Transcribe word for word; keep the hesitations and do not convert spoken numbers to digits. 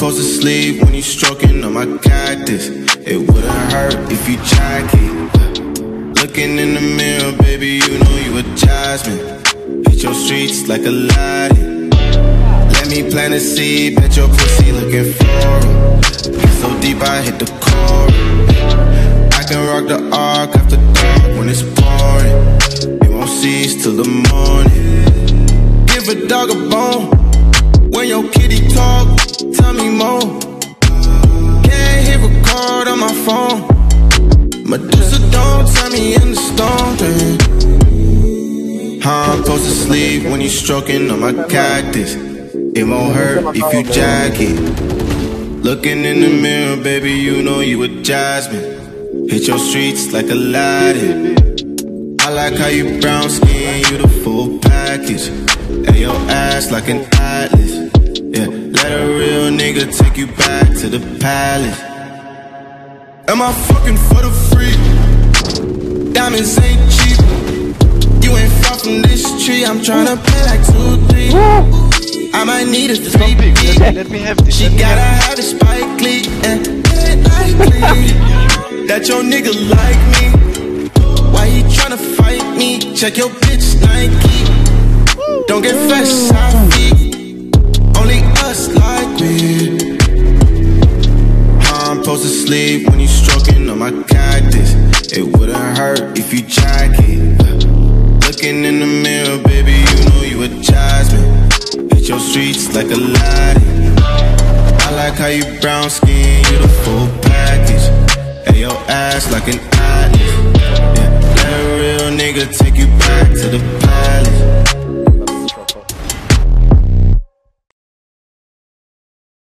supposed to sleep when you stroking on my cactus. It wouldn't hurt if you jack it. Looking in the mirror, baby, you know you a jasmine. Hit your streets like a lion. Let me plant a seed, bet your pussy looking floral. Hit so deep I hit the core. I can rock the arc after dark when it's pouring. It won't cease till the morning. Give a dog a bone. When your kitty talk, tell me more. Can't hit record on my phone. Medusa don't tell me in the storm. How I'm supposed to sleep when you stroking on my cactus? It won't hurt if you jack it. Looking in the mirror, baby, you know you a jasmine. Hit your streets like Aladdin. I like how you brown skin, you the full package. And your ass like an atlas. Yeah, let a real nigga take you back to the palace. Am I fucking for the free? Diamonds ain't cheap. You ain't far from this tree. I'm tryna pay like two, three. I might need a three P. Let, let me have this. She gotta have the Spike Lee. And it ain't likely that your nigga like me. Why he tryna fight me? Check your bitch Nike. Don't get fresh side feet. Only us like me. How I'm supposed to sleep when you stroking on my cactus? It wouldn't hurt if you jack it. Looking in the mirror, baby, you know you a jasmine. Hit your streets like Aladdin. I like how you brown skin, you the full package. And your ass like an atlas. Yeah, let a real nigga take you back to the